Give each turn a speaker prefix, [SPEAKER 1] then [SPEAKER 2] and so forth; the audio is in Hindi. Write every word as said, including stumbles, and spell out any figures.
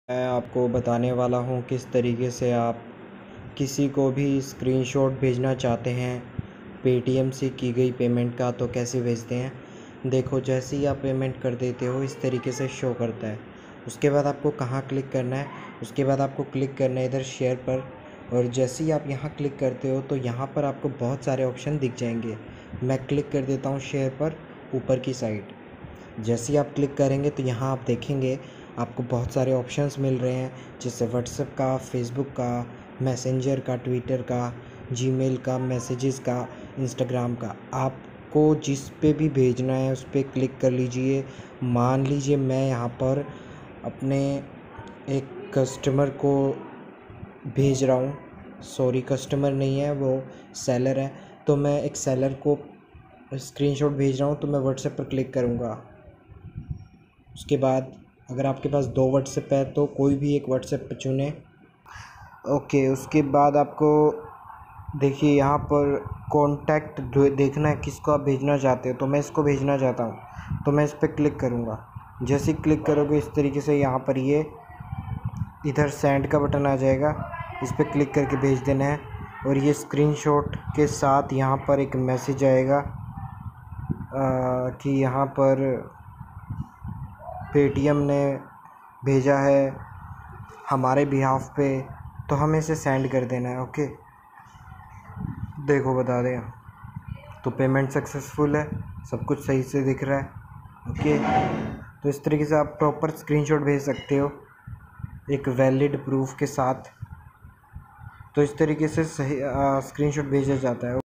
[SPEAKER 1] मैं आपको बताने वाला हूँ किस तरीके से आप किसी को भी स्क्रीनशॉट भेजना चाहते हैं पेटीएम से की गई पेमेंट का, तो कैसे भेजते हैं। देखो, जैसे ही आप पेमेंट कर देते हो इस तरीके से शो करता है। उसके बाद आपको कहाँ क्लिक करना है, उसके बाद आपको क्लिक करना है इधर शेयर पर। और जैसे ही आप यहाँ क्लिक करते हो तो यहाँ पर आपको बहुत सारे ऑप्शन दिख जाएंगे। मैं क्लिक कर देता हूँ शेयर पर ऊपर की साइड। जैसे ही आप क्लिक करेंगे तो यहाँ आप देखेंगे आपको बहुत सारे ऑप्शंस मिल रहे हैं, जैसे व्हाट्सएप का, फेसबुक का, मैसेंजर का, ट्विटर का, जीमेल का, मैसेजेस का, इंस्टाग्राम का। आपको जिस पे भी भेजना है उस पर क्लिक कर लीजिए। मान लीजिए मैं यहाँ पर अपने एक कस्टमर को भेज रहा हूँ, सॉरी कस्टमर नहीं है वो सेलर है, तो मैं एक सेलर को स्क्रीनशॉट भेज रहा हूँ। तो मैं व्हाट्सएप पर क्लिक करूँगा। उसके बाद अगर आपके पास दो व्हाट्सएप है तो कोई भी एक व्हाट्सएप पर चुनें। ओके, उसके बाद आपको देखिए यहाँ पर कॉन्टैक्ट देखना है किसको आप भेजना चाहते हो। तो मैं इसको भेजना चाहता हूँ तो मैं इस पर क्लिक करूँगा। जैसे ही क्लिक करोगे इस तरीके से यहाँ पर ये इधर सेंड का बटन आ जाएगा, इस पर क्लिक करके भेज देना है। और ये स्क्रीनशॉट के साथ यहाँ पर एक मैसेज आएगा आ, कि यहाँ पर पेटीएम ने भेजा है हमारे बिहाफ पे, तो हमें इसे सेंड कर देना है। ओके, देखो बता दें तो पेमेंट सक्सेसफुल है, सब कुछ सही से दिख रहा है। ओके, तो इस तरीके से आप प्रॉपर स्क्रीनशॉट भेज सकते हो एक वैलिड प्रूफ के साथ। तो इस तरीके से सही स्क्रीनशॉट भेजा जाता है।